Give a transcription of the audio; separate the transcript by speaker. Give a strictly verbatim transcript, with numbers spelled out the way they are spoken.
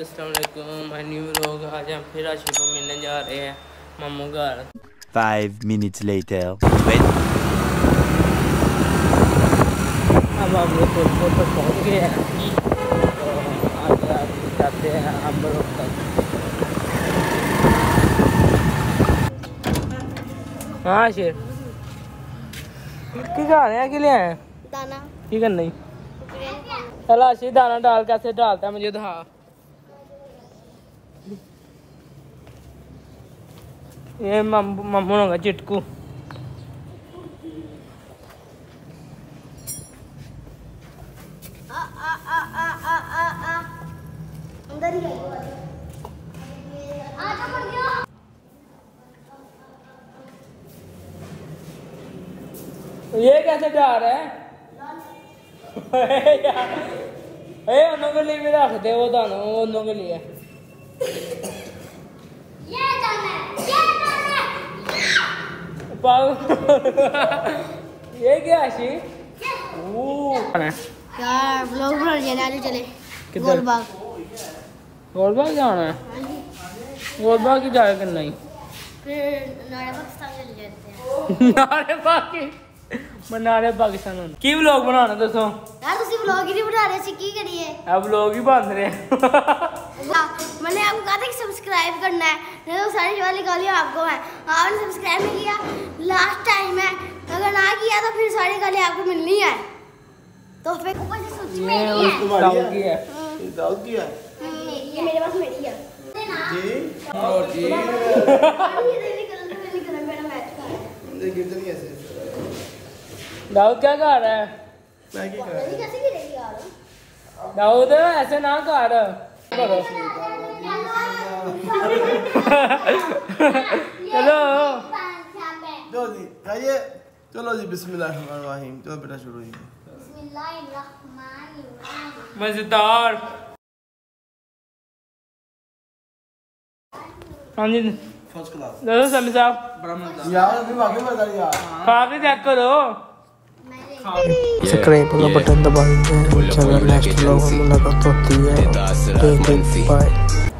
Speaker 1: अस्सलाम वालेकुम, my new vlog. आज हम फिर आशिक को मिलने जा रहे हैं मामू घर।
Speaker 2: Five minutes later.
Speaker 1: अब हम लोग एयरपोर्ट पर पहुँच गए हैं, तो आगे आगे जाते हैं हम लोग तक। हाँ शेर की खा रहे हैं, के लिए हैं
Speaker 3: दाना
Speaker 1: की करना ही। चलो आशी दाना डाल कैसे डालता है मुझे दिखा। ये मम्मू होगा चिटकू।
Speaker 3: आ आ आ आ आ आ आ अंदर ही आजा मर गया।
Speaker 1: ये कैसे डाल रहा है ए उन्हों के लिए भी रख दे वो दाना, वो उन्हों के लिए।
Speaker 3: ये दाना ये दाना
Speaker 1: ये क्या आशी
Speaker 3: यार व्लॉग बना लिया ना, चले गोलबाग।
Speaker 1: गोलबाग जाना है, गोलबाग की जाए करना ही।
Speaker 3: फिर नारे पाकिस्तान चले जाते हैं।
Speaker 1: नारे पाकि मनारे पाकिस्तान होना की व्लॉग बनाना दसो
Speaker 3: यार। तुसी व्लॉग ही नहीं बना रहे सी, की करिए
Speaker 1: अब व्लॉग ही बन रहे हैं।
Speaker 3: मैंने आपको कहा था कि सब्सक्राइब करना है, नहीं तो सारी वाली गालियां आपको है। आपने सब्सक्राइब नहीं किया, लास्ट टाइम है, अगर ना किया तो फिर सारी गालियां आपको मिलनी है। तो फिर ऊपर से सोच में नहीं है,
Speaker 1: दाऊद की है,
Speaker 4: दाऊद की है,
Speaker 3: ये मेरे पास मेरी है
Speaker 4: जी और जी।
Speaker 3: ये निकल निकल मेरा मैच का है।
Speaker 4: ये गिरते नहीं ऐसे।
Speaker 1: दाऊद क्या कर रहा है?
Speaker 4: मैगी खा
Speaker 3: नहीं कैसे गिरेगी यार
Speaker 1: दाऊद ऐसे ना कर। चलो
Speaker 4: लो जी खाइए। चलो जी बिस्मिल्लाहिर्रहमानिर्रहीम। चलो बेटा शुरू ही।
Speaker 1: मजेदार। हाँ जी
Speaker 4: फर्स्ट क्लास।
Speaker 1: दादा समी साहब
Speaker 4: यार अभी आगे बढ़ गया यार।
Speaker 1: खा के चेक करो।
Speaker 5: सब्सक्राइब का बटन दबा देंगे। नेक्स्ट व्लॉग में मुलाकात होती है। बाय।